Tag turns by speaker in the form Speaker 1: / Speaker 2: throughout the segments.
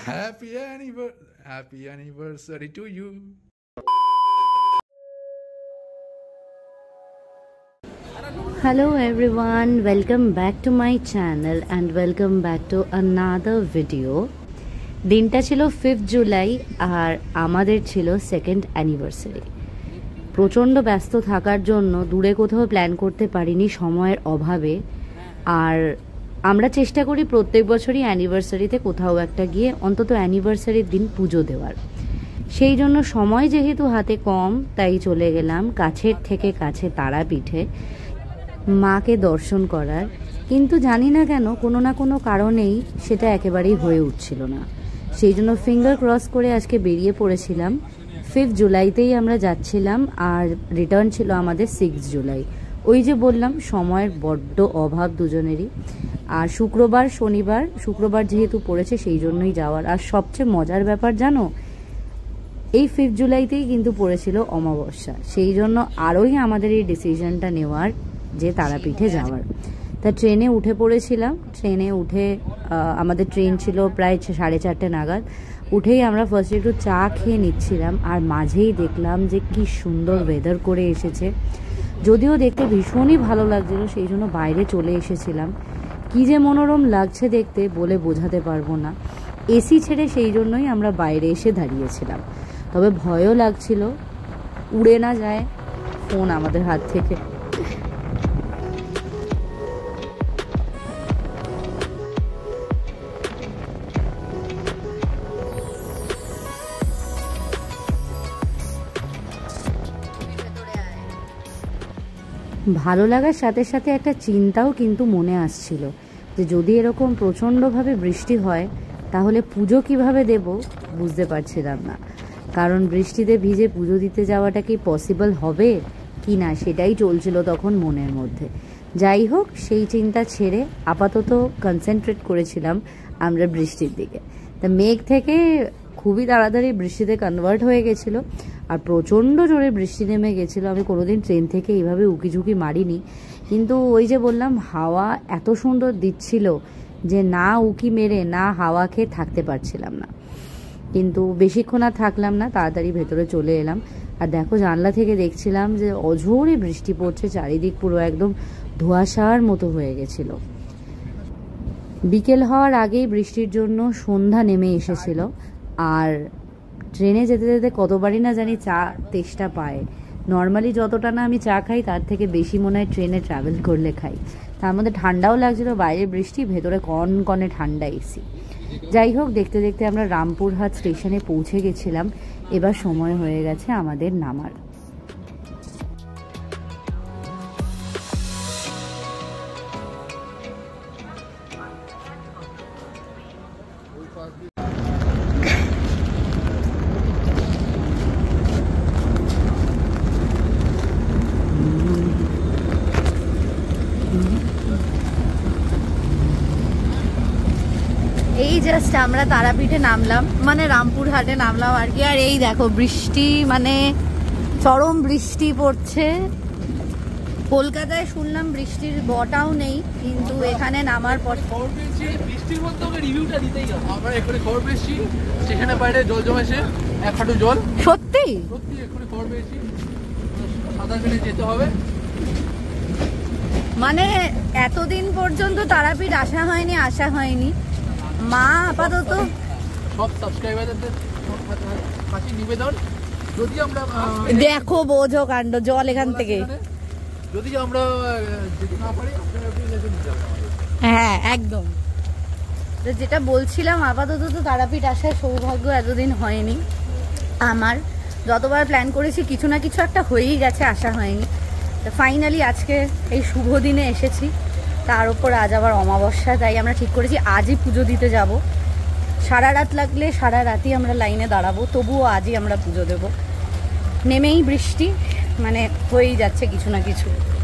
Speaker 1: Happy anniversary to you.
Speaker 2: Hello everyone, welcome back to my channel and welcome back to another video. দিনটা ছিল 5th July আর আমাদের ছিল 2nd anniversary. প্রচণ্ড ব্যস্ত থাকার জন্য দূরে কোথাও প্ল্যান করতে পারিনি সময়ের অভাবে। আর আমরা চেষ্টা করি প্রত্যেক বছরই অ্যানিভার্সারিতে কোথাও একটা গিয়ে অন্তত অ্যানিভার্সারির দিন পুজো দেওয়ার। সেই জন্য সময় যেহেতু হাতে কম, তাই চলে গেলাম কাছের থেকে কাছে তারাপীঠে মাকে দর্শন করার। কিন্তু জানি না কেন কোনো না কোনো কারণেই সেটা একেবারেই হয়ে উঠছিল না। সেই জন্য ফিঙ্গার ক্রস করে আজকে বেরিয়ে পড়েছিলাম। 5th জুলাইতেই আমরা যাচ্ছিলাম আর রিটার্ন ছিল আমাদের 6th জুলাই। ওই যে বললাম সময়ের বড্ড অভাব দুজনেরই। আর শুক্রবার যেহেতু পড়েছে সেই জন্যই যাওয়ার। আর সবচেয়ে মজার ব্যাপার জানো, এই 5th জুলাইতেই কিন্তু পড়েছিল অমাবস্যা। সেই জন্য আরোই আমাদের এই ডিসিশনটা নেওয়ার যে তারাপীঠে যাওয়ার। তা ট্রেনে উঠে পড়েছিলাম। ট্রেনে উঠে আমাদের ট্রেন ছিল প্রায় 4:30 নাগাদ। উঠেই আমরা ফার্স্টে একটু চা খেয়ে নিচ্ছিলাম আর মাঝেই দেখলাম যে কি সুন্দর ওয়েদার করে এসেছে। যদিও দেখতে ভীষণই ভালো লাগছিল, সেই জন্য বাইরে চলে এসেছিলাম। কি যে মনোরম লাগছে দেখতে বলে বোঝাতে পারবো না। এসি ছেড়ে সেই জন্যই আমরা বাইরে এসে দাঁড়িয়েছিলাম। তবে ভয়ও লাগছিল উড়ে না যায় ফোন আমাদের হাত থেকে। ভালো লাগার সাথে সাথে একটা চিন্তাও কিন্তু মনে আসছিল যে যদি এরকম প্রচণ্ডভাবে বৃষ্টি হয় তাহলে পুজো কিভাবে দেব বুঝতে পারছিলাম না। কারণ বৃষ্টিতে ভিজে পুজো দিতে যাওয়াটা কি পসিবল হবে কি না সেটাই চলছিল তখন মনের মধ্যে। যাই হোক, সেই চিন্তা ছেড়ে আপাতত কনসেন্ট্রেট করেছিলাম আমরা বৃষ্টির দিকে। তা মেঘ থেকে খুবই তাড়াতাড়ি বৃষ্টিতে কনভার্ট হয়ে গেছিলো আর প্রচণ্ড জোরে বৃষ্টি নেমে গেছিলো। আমি কোনোদিন ট্রেন থেকে এইভাবে উকিঝুঁকি মারিনি, কিন্তু ওই যে বললাম হাওয়া এত সুন্দর দিচ্ছিল যে না উকি মেরে না হাওয়া খেয়ে থাকতে পারছিলাম না। কিন্তু বেশিক্ষণ আর থাকলাম না, তাড়াতাড়ি ভেতরে চলে এলাম। আর দেখো জানলা থেকে দেখছিলাম যে অঝোরে বৃষ্টি পড়ছে, চারিদিক পুরো একদম ধোঁয়াশার মতো হয়ে গেছিলো। বিকেল হওয়ার আগেই বৃষ্টির জন্য সন্ধ্যা নেমে এসেছিল। আর ট্রেনে যেতে যেতে কতবারই না জানি চা তেষ্টা পায়। নর্মালি যতটা না আমি চা খাই তার থেকে বেশি মনে হয় ট্রেনে ট্রাভেল করলে খাই। তার মধ্যে ঠান্ডাও লাগছিল, বাইরে বৃষ্টি, ভেতরে কনকনে ঠান্ডা এসি। যাই হোক, দেখতে দেখতে আমরা রামপুরহাট স্টেশনে পৌঁছে গেছিলাম। এবার সময় হয়ে গেছে আমাদের নামার। এই জাস্ট আমরা তারাপীঠে নামলাম, মানে রামপুরহাটে নামলাম আর কি। আর এই দেখো বৃষ্টি, মানে চরম বৃষ্টি পড়ছে। কলকাতায় শুনলাম বৃষ্টির বটাও নেই, কিন্তু এখানে নামার পর
Speaker 3: বৃষ্টির মধ্যে ওকে রিভিউটা দিতেই হবে। আমরা এখানে খবর পেয়েছি স্টেশনের বাইরে জল জমেছে, 1 হাঁটু জল। সত্যি এখানে খবর পেয়েছি, সাঁতার কেটে যেতে হবে।
Speaker 2: মানে এতদিন পর্যন্ত তারাপীঠ আসা হয়নি। মা আপাতত
Speaker 3: সব সাবস্ক্রাইবারদের কাছে নিবেদন, যদি আমরা
Speaker 2: দেখো বোঝো কাণ্ড, জল এখান থেকে
Speaker 3: যদি আমরা যেতে না পারি
Speaker 2: হ্যাঁ একদম। যেটা বলছিলাম, আপাতত তো তারাপীঠ আসার সৌভাগ্য এতদিন হয়নি আমার। যতবার প্ল্যান করেছি কিছু না কিছু একটা হয়েই গেছে, আসা হয়নি। তো ফাইনালি আজকে এই শুভ দিনে এসেছি। তার উপর আজ আবার অমাবস্যা, তাই আমরা ঠিক করেছি আজই পুজো দিতে যাব। সারা রাত লাগলে সারা রাতই আমরা লাইনে দাঁড়াবো, তবুও আজই আমরা পুজো দেব। নেমেই বৃষ্টি, মানে হয়েই যাচ্ছে কিছু না কিছু।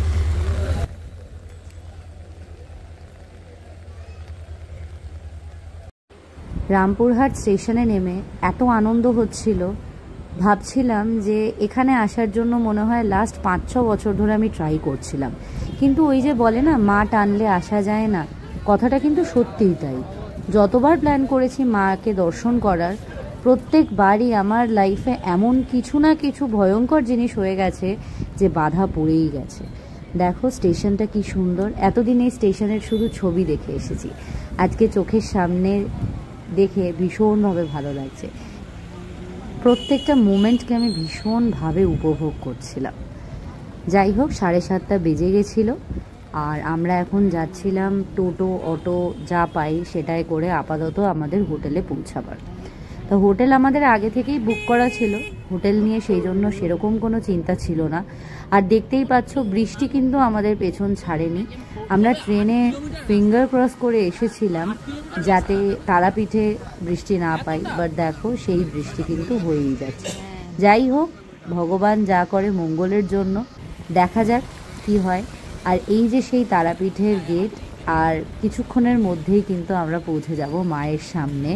Speaker 2: রামপুরহাট স্টেশনে নেমে এত আনন্দ হচ্ছিল, ভাবছিলাম যে এখানে আসার জন্য মনে হয় লাস্ট 5-6 বছর ধরে আমি ট্রাই করছিলাম। কিন্তু ওই যে বলে না মা টানলে আসা যায় না, কথাটা কিন্তু সত্যিই তাই। যতবার প্ল্যান করেছি মাকে দর্শন করার, প্রত্যেকবারই আমার লাইফে এমন কিছু না কিছু ভয়ঙ্কর জিনিস হয়ে গেছে যে বাধা পড়েই গেছে। দেখো স্টেশনটা কি সুন্দর। এতদিন এই স্টেশনের শুধু ছবি দেখে এসেছি, আজকে চোখের সামনে দেখে ভীষণভাবে ভালো লাগছে। প্রত্যেকটা মোমেন্টকে আমি ভীষণভাবে উপভোগ করছিলাম। যাই হোক 7:30 বেজে গেছিলো আর আমরা এখন যাচ্ছিলাম টোটো অটো যা পাই সেটাই করে আপাতত আমাদের হোটেলে পৌঁছাবার। তো হোটেল আমাদের আগে থেকেই বুক করা ছিল, হোটেল নিয়ে সেই জন্য সেরকম কোনো চিন্তা ছিল না। আর দেখতেই পাচ্ছ বৃষ্টি কিন্তু আমাদের পেছন ছাড়েনি। আমরা ট্রেনে ফিঙ্গার ক্রস করে এসেছিলাম যাতে তারাপীঠে বৃষ্টি না পাই, বাট দেখো সেই বৃষ্টি কিন্তু হয়েই যাচ্ছে। যাই হোক, ভগবান যা করে মঙ্গলের জন্য, দেখা যাক কি হয়। আর এই যে সেই তারাপীঠের গেট, আর কিছুক্ষণের মধ্যেই কিন্তু আমরা পৌঁছে যাব মায়ের সামনে।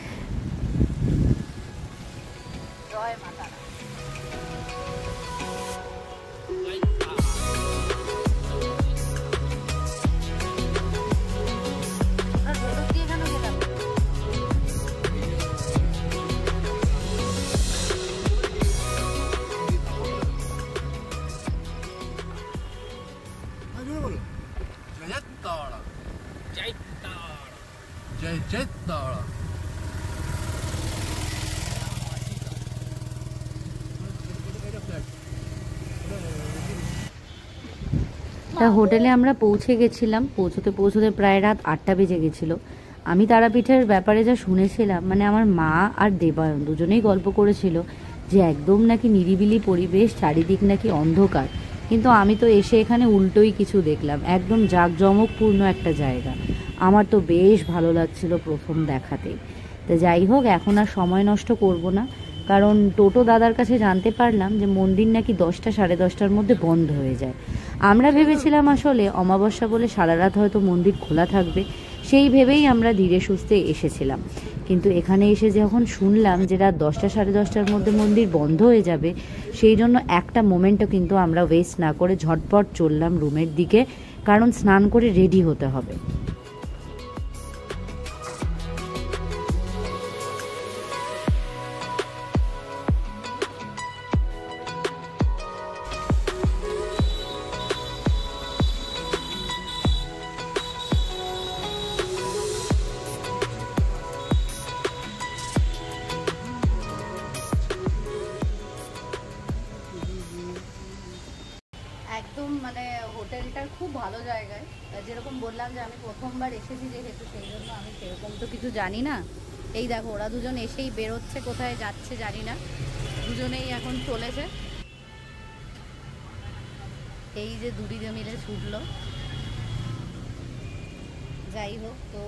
Speaker 2: হোটেলে আমরা পৌঁছে গেছিলাম, পৌঁছতে প্রায় রাত 8টা বেজে গেছিলো। আমি তারাপীঠের ব্যাপারে যা শুনেছিলাম, মানে আমার মা আর দেবায়ন দুজনেই গল্প করেছিল যে একদম নাকি নিরিবিলি পরিবেশ, চারিদিক নাকি অন্ধকার। কিন্তু আমি তো এসে এখানে উল্টোই কিছু দেখলাম, একদম জাঁকজমকপূর্ণ একটা জায়গা। আমার তো বেশ ভালো লাগছিল প্রথম দেখাতেই। তো যাই হোক, এখন আর সময় নষ্ট করব না, কারণ টোটো দাদার কাছে জানতে পারলাম যে মন্দির নাকি 10টা 10:30টার মধ্যে বন্ধ হয়ে যায়। আমরা ভেবেছিলাম আসলে অমাবস্যা বলে সারা রাত হয়তো মন্দির খোলা থাকবে, সেই ভেবেই আমরা ধীরে সুস্থে এসেছিলাম। কিন্তু এখানে এসে যখন শুনলাম যে রাত 10টা 10:30টার মধ্যে মন্দির বন্ধ হয়ে যাবে, সেই জন্য একটা মোমেন্টও কিন্তু আমরা ওয়েস্ট না করে ঝটপট চললাম রুমের দিকে, কারণ স্নান করে রেডি হতে হবে। একদম মানে হোটেলটার খুব ভালো জায়গায়, যেরকম বললাম যে আমি প্রথমবার এসেছি যেহেতু, সেই জন্য আমি সেরকম তো কিছু জানি না। এই দেখো ওরা দুজন এসেই বেরোচ্ছে, কোথায় যাচ্ছে জানি না, দুজনেই এখন চলেছে। এই যে দুদিকে মিলে ছুটলো। যাই হোক, তো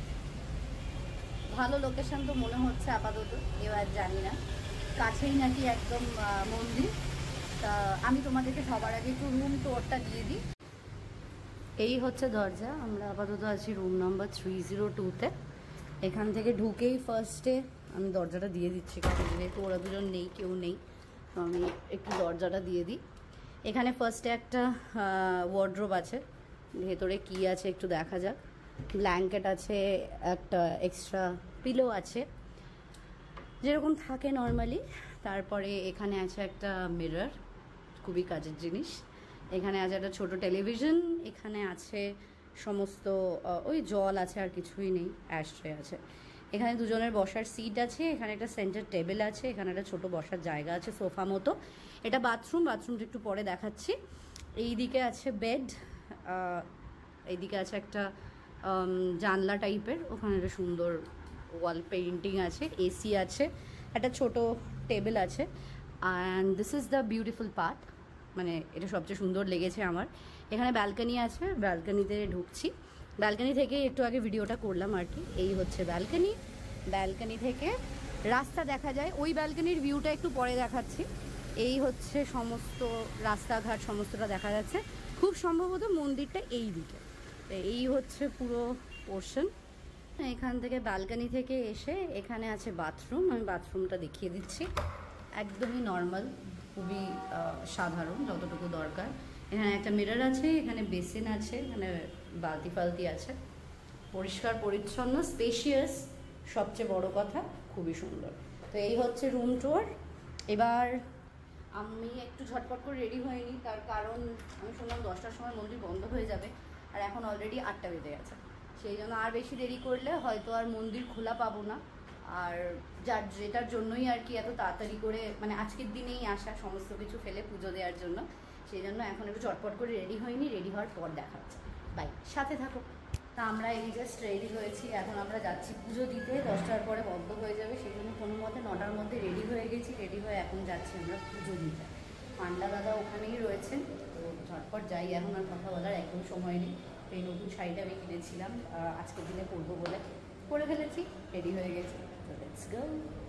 Speaker 2: ভালো লোকেশন তো মনে হচ্ছে আপাতত, এবার জানি না, কাছেই নাকি একদম মন্দির। তা আমি তোমাদেরকে সবার আগে একটু রুম টোরটা দিয়ে দিই। এই হচ্ছে দরজা, আমরা আপাতত আছি রুম নাম্বার 302-তে। এখান থেকে ঢুকেই ফার্স্টে আমি দরজাটা দিয়ে দিচ্ছি, কারণ যেহেতু ওরা দুজন নেই, কেউ নেই, তো আমি একটু দরজাটা দিয়ে দিই। এখানে ফার্স্টে একটা ওয়ার্ড্রোব আছে, ভেতরে কি আছে একটু দেখা যাক। ব্ল্যাঙ্কেট আছে, একটা এক্সট্রা পিলো আছে যেরকম থাকে নর্মালি। তারপরে এখানে আছে একটা মিরর, খুবই কাজের জিনিস। এখানে আছে একটা ছোট টেলিভিশন, এখানে আছে সমস্ত ওই জল আছে, আর কিছুই নেই, অ্যাশট্রে আছে। এখানে দুজনের বসার সিট আছে, এখানে একটা সেন্টার টেবিল আছে, এখানে একটা ছোট বসার জায়গা আছে সোফা মতো। এটা বাথরুমটা একটু পরে দেখাচ্ছি। এই দিকে আছে বেড, এইদিকে আছে একটা জানলা টাইপের, ওখানে একটা সুন্দর ওয়াল পেইন্টিং আছে, এসি আছে, একটা ছোট টেবিল আছে। And this is the beautiful part, মানে এটা সবচেয়ে সুন্দর লেগেছে আমার। এখানে ব্যালকনি আছে, ব্যালকনিতে ঢুকছি। ব্যালকনি থেকে একটু আগে ভিডিওটা করলাম আর কি। এই হচ্ছে ব্যালকনি, ব্যালকনি থেকে রাস্তা দেখা যায়। ওই ব্যালকনির ভিউটা একটু পরে দেখাচ্ছি। এই হচ্ছে সমস্ত রাস্তাঘাট, সমস্তটা দেখা যাচ্ছে। খুব সম্ভবত মন্দিরটা এই দিকে। এই হচ্ছে পুরো পোর্শন। এখান থেকে ব্যালকনি থেকে এসে এখানে আছে বাথরুম, আমি বাথরুমটা দেখিয়ে দিচ্ছি। একদমই নর্মাল, খুবই সাধারণ, যতটুকু দরকার। এখানে একটা মিরর আছে, এখানে বেসিন আছে, এখানে বালতি ফালতি আছে। পরিষ্কার পরিচ্ছন্ন, স্পেশিয়াস, সবচেয়ে বড় কথা খুবই সুন্দর। তো এই হচ্ছে রুম ট্যুর। এবার আমি একটু ঝটপট করে রেডি হয়নি, তার কারণ আমি শুনলাম 10টার সময় মন্দির বন্ধ হয়ে যাবে, আর এখন অলরেডি 8টা বেজে গেছে। সেই জন্য আর বেশি দেরি করলে হয়তো আর মন্দির খোলা পাবো না। আর যেটার জন্যই আর কি এত তাড়াতাড়ি করে, মানে আজকের দিনেই আসা সমস্ত কিছু ফেলে পুজো দেওয়ার জন্য। সেই জন্য এখন একটু চটপট করে রেডি হয়নি, রেডি হওয়ার পর দেখা হচ্ছে। বাই, সাথে থাকো। তা আমরা এই জাস্ট রেডি হয়েছি, এখন আমরা যাচ্ছি পুজো দিতে। 10টার পরে বন্ধ হয়ে যাবে, সেই জন্য কোনো মতে 9টার মধ্যে রেডি হয়ে গেছি। রেডি হয়ে এখন যাচ্ছি আমরা পুজো দিতে। পান্ডা দাদা ওখানেই রয়েছেন, তো ঝটপট যাই, এখন আর কথা বলার একদম সময় নেই। এই নতুন শাড়িটা আমি কিনেছিলাম আজকের দিনে পরবো বলে, পরে ফেলেছি, রেডি হয়ে গেছি। তো লেটস গো।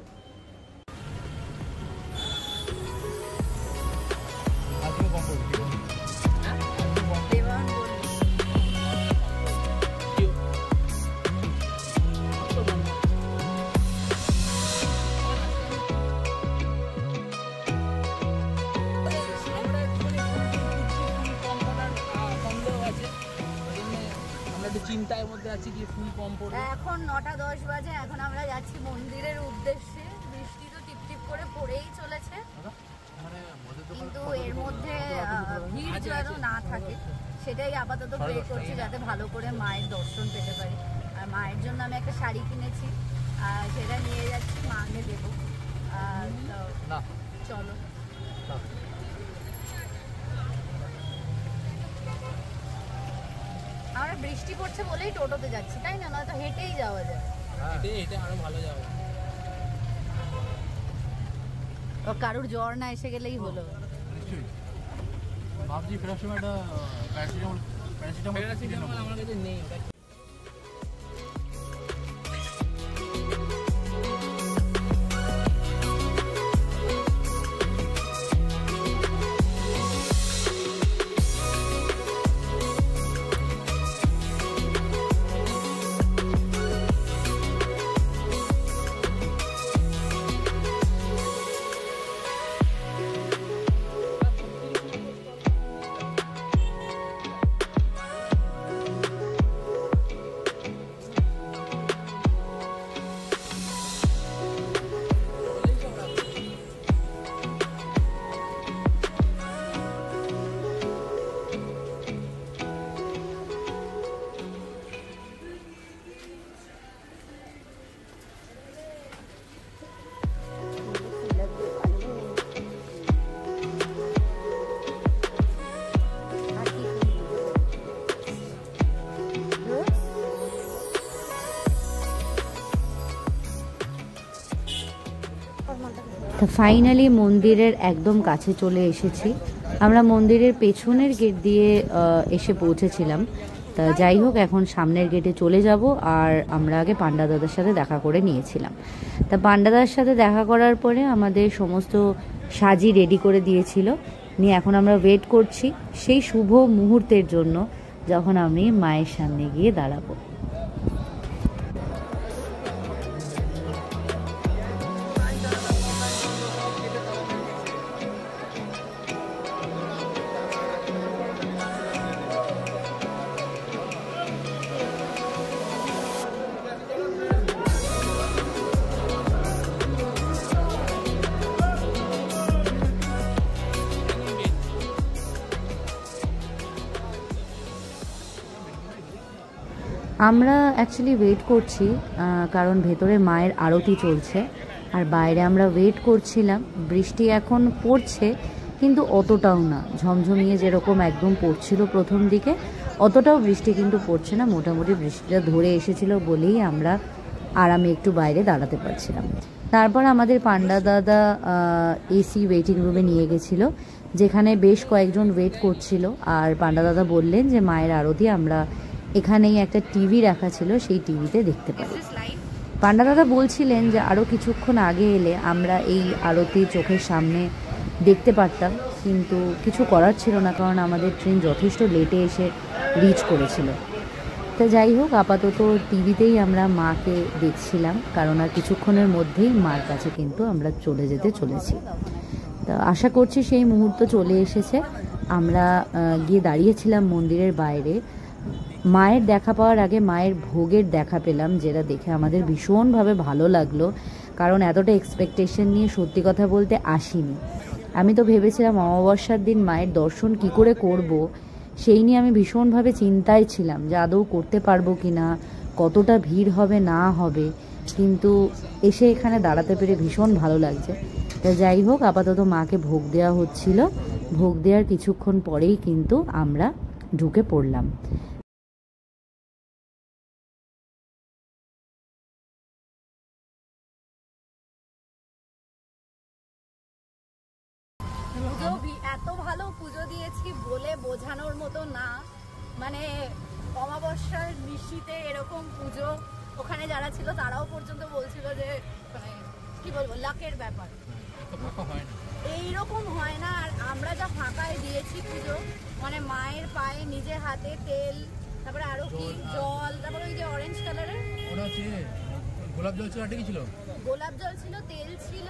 Speaker 3: চিন্তার মধ্যে আছি কি ফুল কম পড়বে।
Speaker 2: এখন 9:10 বাজে, এখন আমরা যাচ্ছি মন্দিরের উদ্দেশ্যে। বৃষ্টি তো টিপটিপ করে পড়েই চলেছে, কিন্তু এর মধ্যে ভিড় যেন না থাকে সেটাই আপাতত প্রে করছি, যাতে ভালো করে মায়ের দর্শন পেতে পারি। আর মায়ের জন্য আমি একটা শাড়ি কিনেছি, সেটা নিয়ে যাচ্ছি, মাকে দেবো। চলো। আমরা বৃষ্টি পড়ছে বলেই টোটোতে যাচ্ছি, তাই না? নয়তো হেঁটেই যাওয়া যায়।
Speaker 3: হেঁটে আরো ভালো যাবে।
Speaker 2: কারুর জ্বর না এসে গেলেই হলো।
Speaker 3: ভাবছি ফেরার সময় একটা প্যারাসিটামল আমার কাছে নেই।
Speaker 2: তো ফাইনালি মন্দিরের একদম কাছে চলে এসেছি। আমরা মন্দিরের পেছনের গেট দিয়ে এসে পৌঁছেছিলাম। তা যাই হোক, এখন সামনের গেটে চলে যাব। আর আমরা আগে পান্ডা দাদার সাথে দেখা করে নিয়েছিলাম। তা পান্ডা দাদার সাথে দেখা করার পরে আমাদের সমস্ত সাজি রেডি করে দিয়েছিল, নিয়ে এখন আমরা ওয়েট করছি সেই শুভ মুহূর্তের জন্য, যখন আমি মায়ের সামনে গিয়ে দাঁড়াবো। আমরা অ্যাকচুয়ালি ওয়েট করছি, কারণ ভেতরে মায়ের আরতি চলছে, আর বাইরে আমরা ওয়েট করছিলাম। বৃষ্টি এখন পড়ছে, কিন্তু অতটাও না, ঝমঝমিয়ে যেরকম একদম পড়ছিল প্রথম দিকে, অতটাও বৃষ্টি কিন্তু পড়ছে না। মোটামুটি বৃষ্টিটা ধরে এসেছিল বলেই আমরা আরামে একটু বাইরে দাঁড়াতে পারছিলাম। তারপর আমাদের পান্ডা দাদা এসি ওয়েটিং রুমে নিয়ে গেছিল, যেখানে বেশ কয়েকজন ওয়েট করছিল। আর পান্ডা দাদা বললেন যে মায়ের আরতি আমরা এখানেই একটা টিভি রাখা ছিল, সেই টিভিতে দেখতে পাই। পান্ডা দাদা বলছিলেন যে আরও কিছুক্ষণ আগে এলে আমরা এই আরতি চোখের সামনে দেখতে পারতাম, কিন্তু কিছু করার ছিল না, কারণ আমাদের ট্রেন যথেষ্ট লেটে এসে রিচ করেছিল। তা যাই হোক, আপাতত টিভিতেই আমরা মাকে দেখছিলাম, কারণ আর কিছুক্ষণের মধ্যেই মার কাছে কিন্তু আমরা চলে যেতে চলেছি। তা আশা করছি সেই মুহূর্ত চলে এসেছে। আমরা গিয়ে দাঁড়িয়েছিলাম মন্দিরের বাইরে, মায়ের দেখা পাওয়ার আগে মায়ের ভোগের দেখা পেলাম, যেটা দেখে আমাদের ভীষণভাবে ভালো লাগলো, কারণ এতটা এক্সপেকটেশন নিয়ে সত্যি কথা বলতে আসিনি। আমি তো ভেবেছিলাম অমাবস্যার দিন মায়ের দর্শন কি করে করব, সেই নিয়ে আমি ভীষণভাবে চিন্তায় ছিলাম যে আদৌ করতে পারবো কি না, কতটা ভিড় হবে না হবে, কিন্তু এসে এখানে দাঁড়াতে পেরে ভীষণ ভালো লাগছে। তা যাই হোক, আপাতত মাকে ভোগ দেওয়া হচ্ছিল, ভোগ দেওয়ার কিছুক্ষণ পরেই কিন্তু আমরা ঢুকে পড়লাম।
Speaker 4: এত ভালো পুজো দিয়েছি বলে বোঝানোর মতো না, মানে অমাবস্যার নিশিতে এরকম পুজো, ওখানে যারা ছিল তারাও পর্যন্ত বলছিল যে মানে কি বলবো, লাকের ব্যাপার, এইরকম হয় না। আর আমরা যা ফাঁকায় দিয়েছি পুজো, মানে মায়ের পায়ে নিজে হাতে তেল, তারপরে আরো কি জল, তারপরে ওই যে অরেঞ্জ কালারের
Speaker 3: গোলাপ জল ছিল, একটা কি ছিল,
Speaker 4: গোলাপ জল ছিল, তেল ছিল,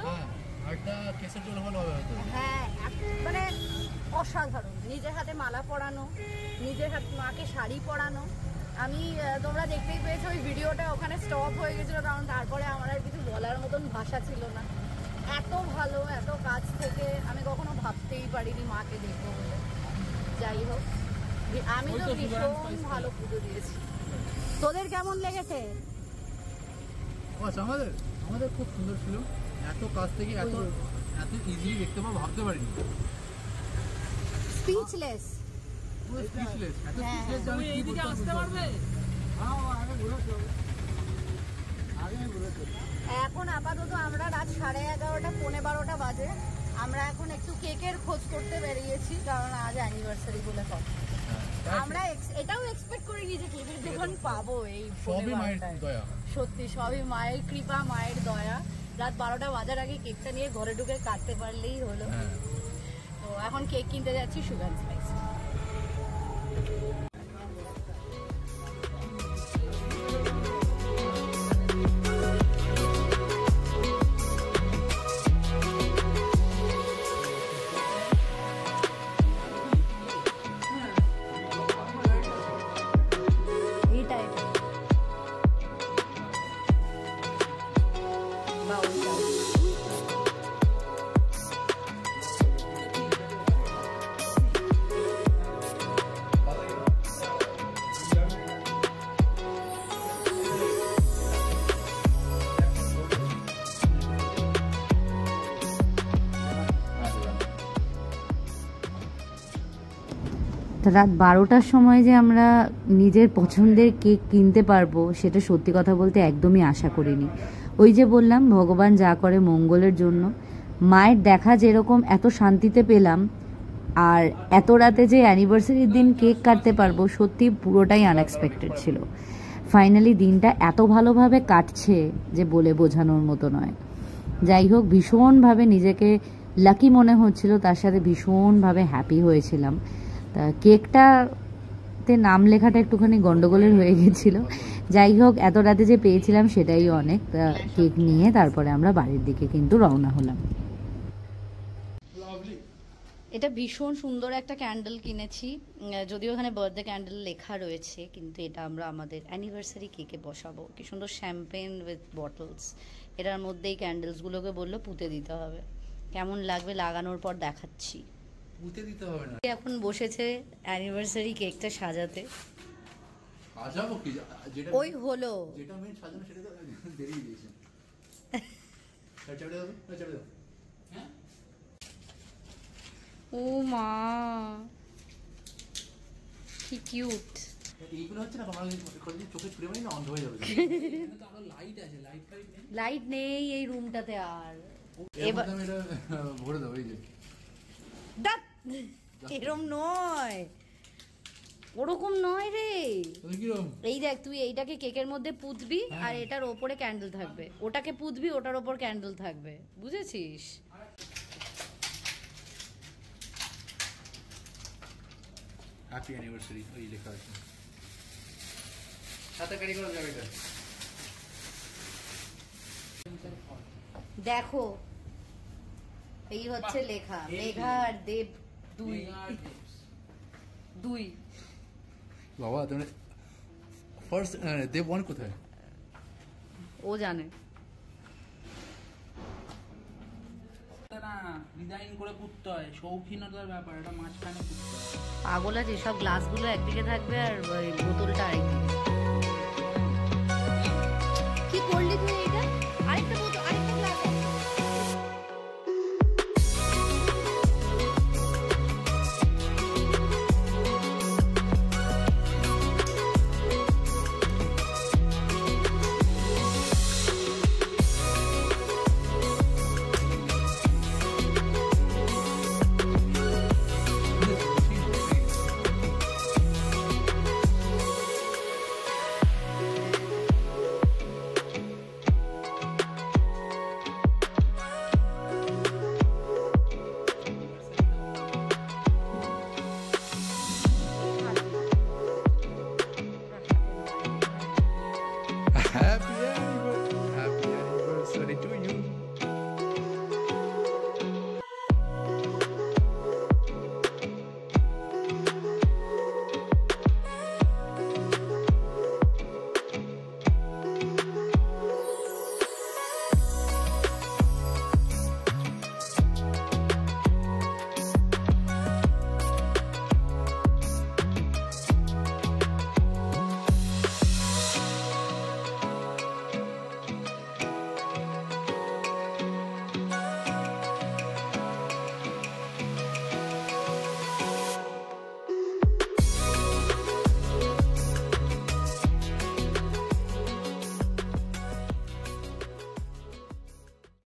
Speaker 4: হ্যাঁ মানে অসাধারণ। নিজের হাতে মালা পরানো, নিজের হাতে মাকে শাড়ি পরানো। আমি তোমরা দেখতেই পেয়েছো ওই ভিডিওটা ওখানে স্টপ হয়ে গেছিলো, কারণ তারপরে আমার আর কিছু বলার মতন ভাষা ছিল না। এত ভালো, এত কাছ থেকে আমি কখনো ভাবতেই পারিনি মাকে দেখবো বলে। যাই হোক, আমি তো ভীষণ ভালো পুজো দিয়েছি। তোদের কেমন লেগেছে?
Speaker 3: আমাদের আমাদের খুব সুন্দর ছিল, এত কাছ থেকে এত এত ইজিলি দেখতে পাবো ভাবতে পারিনি।
Speaker 4: স্পিচলেস, এখন আপাতত আমরা রাত 11:30 পৌনে 12টা বাজে, আমরা এখন একটু কেকের খোঁজ করতে বেরিয়েছি, কারণ আজ অ্যানিভার্সারি বলে কথা। আমরা এটাও এক্সপেক্ট করিনি যে কেকের দোকান পাবো এই সত্যি সবই মায়ের কৃপা, মায়ের দয়া। রাত 12টা বাজার আগে কেকটা নিয়ে ঘরে ঢুকে কাটতে পারলেই হলো। তো এখন কেক কিনতে যাচ্ছি সুগার স্পাইস।
Speaker 2: রাত 12টার সময় যে আমরা নিজের পছন্দের কেক কিনতে পারবো, সেটা সত্যি কথা বলতে একদমই আশা করিনি। ওই যে বললাম, ভগবান যা করে মঙ্গলের জন্য। মায়ের দেখা যেরকম এত শান্তিতে পেলাম, আর এত রাতে যে অ্যানিভার্সারির দিন কেক কাটতে পারবো, সত্যি পুরোটাই আনএক্সপেক্টেড ছিল। ফাইনালি দিনটা এত ভালোভাবে কাটছে যে বলে বোঝানোর মতো নয়। যাই হোক, ভীষণভাবে নিজেকে লাকি মনে হচ্ছিল, তার সাথে ভীষণভাবে হ্যাপি হয়েছিলাম। তা কেকটাতে নাম লেখাটা একটুখানি গন্ডগোলের হয়ে গেছিলো। যাই হোক, এত রাতে যে পেয়েছিলাম সেটাই অনেক। কেক নিয়ে তারপরে আমরা বাড়ির দিকে কিন্তু রওনা হলাম। এটা ভীষণ সুন্দর একটা ক্যান্ডেল কিনেছি, যদিও এখানে বার্থডে ক্যান্ডেল লেখা রয়েছে, কিন্তু এটা আমরা আমাদের অ্যানিভার্সারি কেকে বসাবো। কি সুন্দর শ্যাম্পেন উইথ বটলস, এটার মধ্যেই ক্যান্ডেলসগুলোকে বললো পুঁতে দিতে হবে। কেমন লাগবে লাগানোর পর দেখাচ্ছি।
Speaker 3: পুঁতে দিতে হবে না,
Speaker 2: এখন বসেছে অ্যানিভার্সারি কেকটা সাজাতে।
Speaker 3: সাজাবো কি, যেটা
Speaker 2: ওই হলো
Speaker 3: যেটা মেন সাজানো সেটা তো দেরিয়ে দিয়েছে। চাবড়ে দাও, চাবড়ে দাও। হ্যাঁ,
Speaker 2: ও মা কি কিউট।
Speaker 3: এইগুলো হচ্ছে না, আমার চোখে ছুড়ে মারি না, অন্ধ হয়ে যাবে। লাইট আছে,
Speaker 2: লাইট নেই এই রুমটাতে। আর
Speaker 3: এবার এটা ভরে দাও, এই যে
Speaker 2: এরকম নয়, ওরকম নয় রে। এই দেখ, তুই এইটাকে কেকের মধ্যে পুঁতবি, আর এটার ওপরে ক্যান্ডেল থাকবে, ওটাকে পুঁতবি, ওটার ওপর ক্যান্ডেল থাকবে, বুঝেছিস?
Speaker 3: হ্যাপি অ্যানিভার্সারি ওই লেখা আছে, সাথে ক্যারি করা যাবে এটা।
Speaker 2: দেখো, এই হচ্ছে লেখা, মেঘা আর দেব দুই।
Speaker 3: বাবা তুমি
Speaker 1: ফার্স্ট দেবওয়ান কোথায়?
Speaker 2: ও জানে।
Speaker 3: না ডিজাইন করে পুততে হয়, শৌখিনতার ব্যাপার, এটা মাঝখানে পুততে হয়।
Speaker 2: পাগল আছে, সব গ্লাসগুলো একদিকে থাকবে আর ওই বোতলটা আরেকদিকে।